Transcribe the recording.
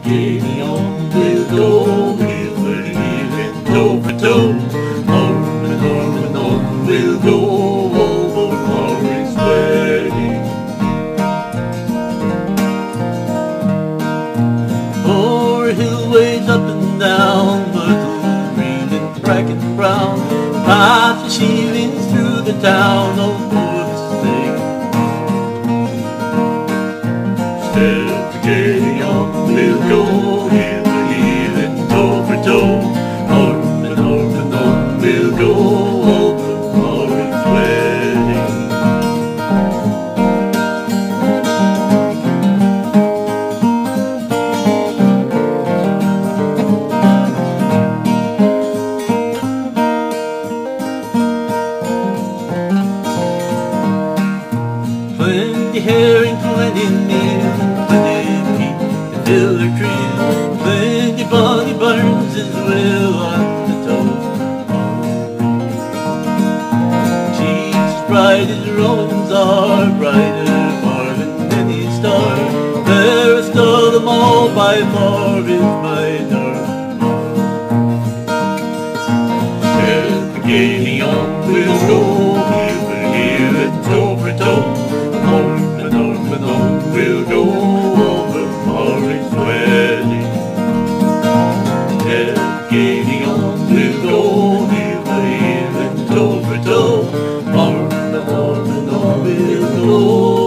Gideon will go healing toe for toe. Norman will go over Maureen's wedding. O'er hillways up and down, Myrtle green and bracken brown, pipes are shealing through the town, oh, for the sake. Step Gideon will go healing toe for toe. Norman will go over Maureen's wedding. Plenty herring, plenty meal, plenty meat to fill their creel, plenty body burns as well on the toe. Cheeks as bright as Romans are, brighter far than any star, fairest of them all by far is my darling. Step Gideon will go healing toe for toe. Norman will go over Maureen's wedding. Step Gideon will go healing toe for toe. Norman will go